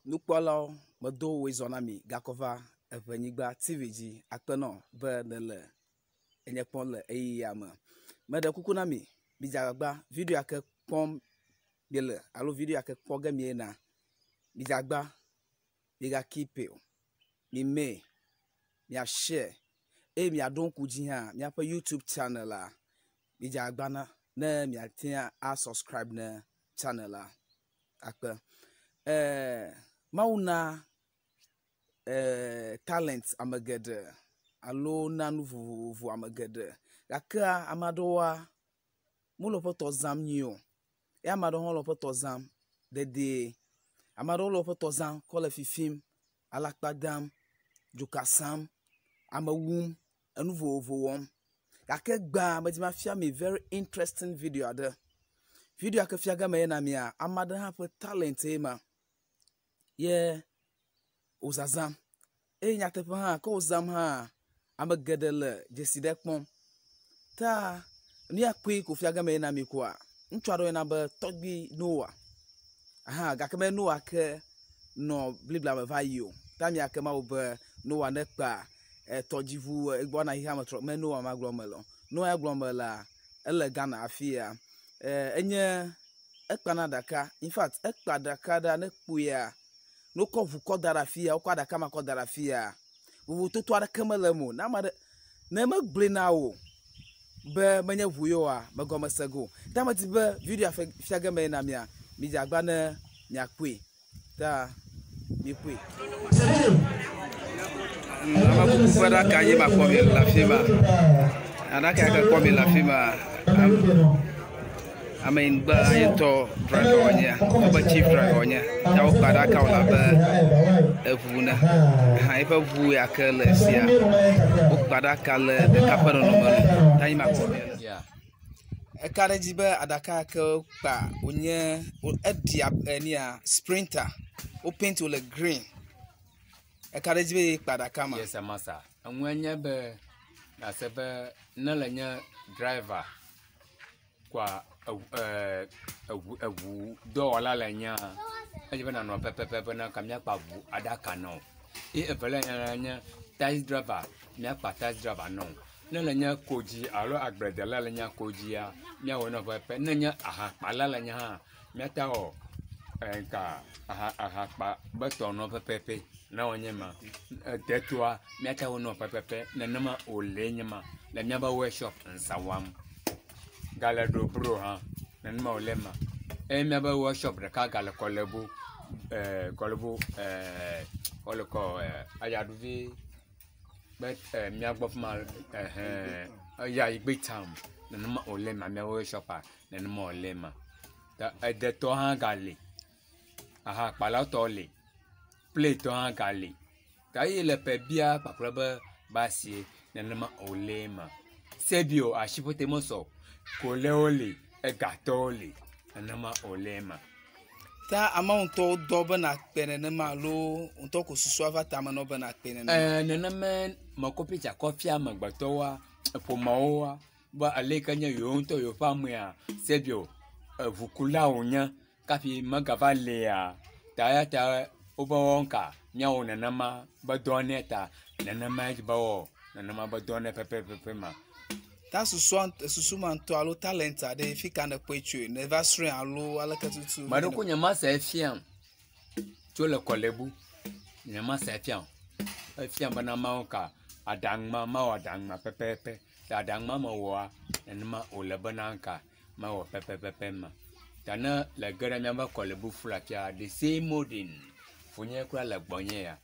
Nukpolo Modo Wizonami Gakova Ewenyigba TV akpeno be nele enyekpon le eyama mede kukunami bijagba video ake pom bele alo video ake poge miena bijagba biga keep mi share mi adon kuji ha mi apa YouTube channel la bijagba na mi atia a subscribe na channel la akpe mauna talent amagede alo nanu vuvu amagede gaka amadowa mulo poto zam nyo e amado hon lo poto zam de amado lo poto zam kola fifim alakpadam jukasam amawum anu vuvu wom gaka gba ma fia me very interesting video ada video akafia ga me na me amado ha talent ma ye uzazam nyatepa ha ko uzam ha amagedele jesidekpom ta ni akwi ko fiaga me na mikwa ntwaro na ba togbi noa aha gakame noa ke no blibla ba vayo ta mi akama oba noa na pa tojivu egbo na hiha matro me noa maglomelo noa glomela ele Ghana afia enye ekpana daka in fact ekpa daka da na kpuya no kovu kodarafia o kwada kama kodarafia wo to ara kamalamo na ma na magble na wo be manya vuyo a magoma sago tamati be video afiaga me na mia mi jagba na nyakwe ta mi kwe ama ku kwada kanye ma ko la fima anaka ka ko la fima amen ba into driver onya ba chief driver onya ya o kada ka ola ba evuna ha ifa vu ya kala sia o kada kala de kapano no mo tan ma ko ya e kada jibe adaka ka pa onye edia ania sprinter o paint o le green e kada jibe pada kama yes amasa anwanya be na sebe na lenya driver kwa do la lenya ajibe na no pepe na kamya pa bu adaka no e evele nya taxi driver nya pa taxi driver no na lenya koji alo agrede la lenya koji ya nya wona pepe na nya aha pa la lenya ha nya ta o enka aha pa beto no pepe na onye ma tetwa nya ta wona pepe na nama olenya ma na nya ba workshop Nsawam galado bro ha nanma olema me ba workshop de ka gal kolebu oloko ayaduvi but mi agbof ma ya igbe tam nanma olema me workshop nanma olema ta de to ha gali aha pala to le play to ha gali ta ile pe bia paproba basi nanma olema sebio ashipote moso koleoli egatoli anama olema ta amounto dobe na pene na malo unto ko susu avata ma no be na pene na nename makopi cha kofia magbatowa pomaowa ba alekanya yonto yo famia sebio vukula onya kafi magavale ya ta obawonka nyawo nenama badoneta nenama jibawo nenama badone pepe ma ta susu manto alo talent ade fika na kwechu never string alo alakatutu madoko nyama sa efiam to le kolebu nyama sa efiam bana maoka adangma pepe adangma mawa enma olebananka mawa pepe ma tana la gara nyama kolebu fulakia the same modern funye kwa la gbonye ya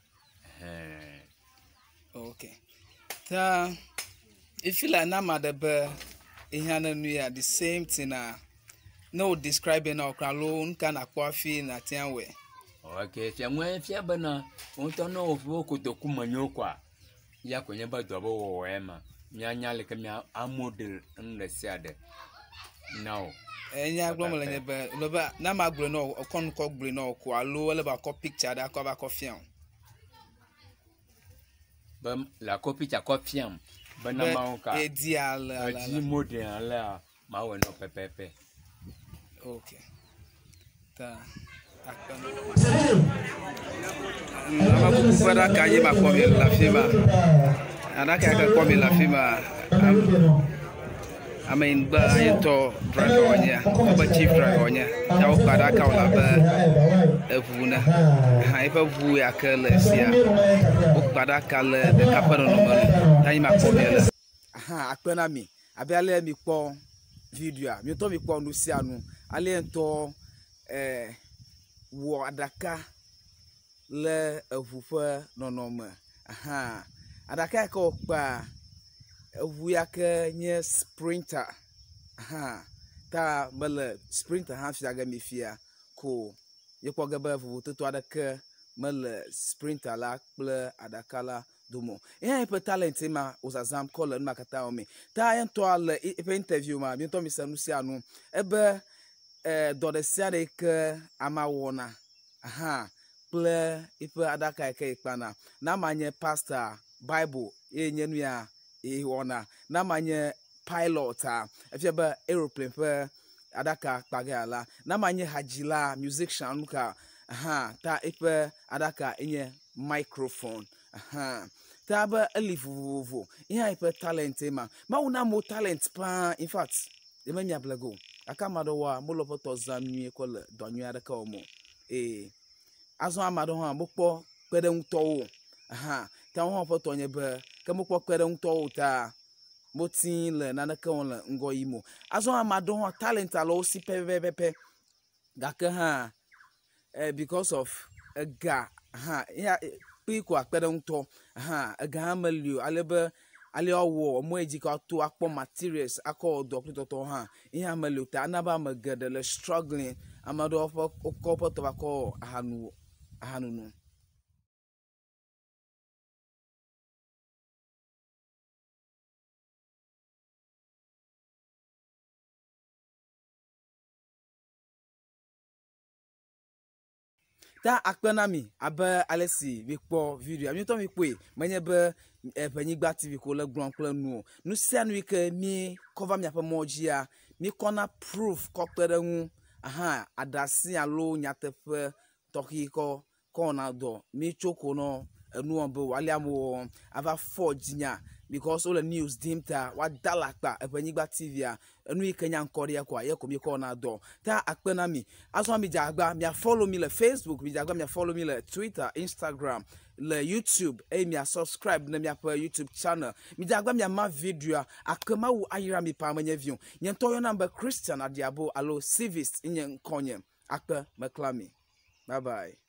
okay ta if you like na the be ihana the same thing no describing or alone can akwafi na tianwe okay fiamwe fiabana onto no ofu kotoku manyokwa ya kwenye ba dobo wema nyanya le kemia amodel nlesiade now enya glomole nyebe loba na magbre no okon ko gbre no ko alo le ba ko picture da ko ba ko fiam bam la copie ta confiam bana maoka ideal la modern la ma we no pepe okay ta akpano Voilà quand il m'a commis la fima. Adaka ka commis la fima. I mean, but into driver on ya, but chief driver on ya. Now, Badaka will have a Vuna. If a Vuya curless here, Badaka the capital normally. Time I call you. Aha, Akpenami. Abele mi kwa video. Mi to mi kwa Luciano. Ale ento wo adaka le evufe nonome. Aha. Adaka ka okpa evuya ke nye sprinter. Aha. Ta mele sprinter ha fiaga mi fia ko yekwa gaba evu to adaka mele sprinter la kple adaka la domo. E pe talent ma Nsawam call na kata o me. Ta yen to ale e interview ma bi to mi sanusi anu ebe do de siade ke ama wona. Aha. Ple ipe adaka ke ikpana na manye pastor bible enye nu ya e wona na manye pilot efiebe aeroplane pe adaka kpagala na manye hajila musician nuka. Aha. Ta ipe adaka enye microphone. Aha. Ta ba elivuvu ihe ipe talent ma una mo talent pa in fact e me mia blago aka madowa mo lopo to zamni ko le donyu adaka omo azo amado ha mo po pede nto wo. Aha. Ta ho po to nye be ke mo po pede nto wo ta mo tin le na ka won le ngo imo azo amado ha talent alo si pepepe gaka ha because of a ga ha ya piku akpede nto. Aha. Ga malio alebe ale owo mo ejika to akpo materials akọ doctor to ha ihe malio ta anaba magedele struggling amado of ko to akọ ahanu no. Ta Akpenami abe alesi we kpo video mi to mi pe menye be Ewenyigba TV ko le gbron kle nu nu sia nu ke mi cover mi apamoji a mi kona proof ko pere hu. Aha. Adasi alo nyatefe toki ko na do mi choko no enu on be wale am ava forge nya because all the news dimta wa dalakpa Ewenyigba TV a enu ikenya nkori yakwa yeko mi ko na do. Ta Akpenami aso mi jagba mi follow me le Facebook, mi jagba mi follow me le Twitter, Instagram, le YouTube mi subscribe na mi apa YouTube channel. Mi jagba mi ma video akema wo ayira mi pa manya view. Yen to yo number Christian Adiabo alo Civist nye nkonye akpe meklami. Bye bye.